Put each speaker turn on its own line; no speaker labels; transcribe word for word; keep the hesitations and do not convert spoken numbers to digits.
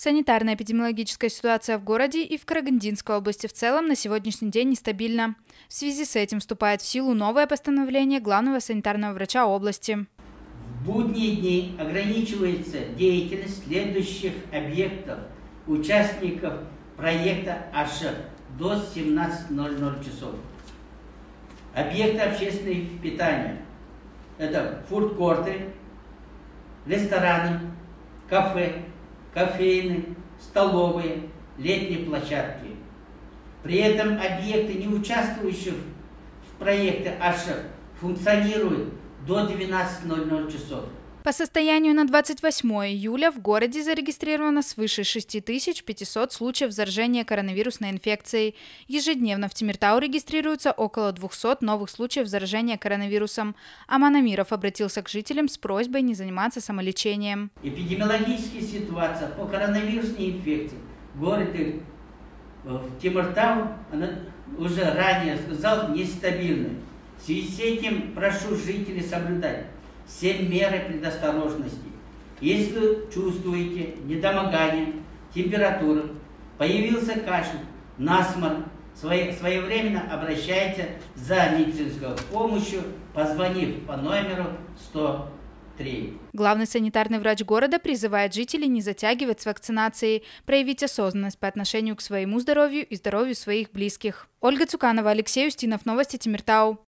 Санитарно-эпидемиологическая ситуация в городе и в Карагандинской области в целом на сегодняшний день нестабильна. В связи с этим вступает в силу новое постановление главного санитарного врача области.
В будние дни ограничивается деятельность следующих объектов, участников проекта аж до семнадцати ноль-ноль часов. Объекты общественного питания – это фудкорты, рестораны, кафе, кофейны, столовые, летние площадки. При этом объекты, не участвующие в проекте аж, функционируют до двенадцати ноль-ноль часов.
По состоянию на двадцать восьмое июля в городе зарегистрировано свыше шести тысяч пятисот случаев заражения коронавирусной инфекцией. Ежедневно в Темиртау регистрируется около двухсот новых случаев заражения коронавирусом. Аман Амиров обратился к жителям с просьбой не заниматься самолечением.
Эпидемиологическая ситуация по коронавирусной инфекции в городе в Темиртау, она уже ранее сказал, нестабильная. В связи с этим прошу жителей соблюдать все меры предосторожности. Если чувствуете недомогание, температуру, появился кашель, насморк, своевременно обращайтесь за медицинской помощью, позвонив по номеру сто три.
Главный санитарный врач города призывает жителей не затягивать с вакцинацией, проявить осознанность по отношению к своему здоровью и здоровью своих близких. Ольга Цуканова, Алексей Устинов, новости Темиртау.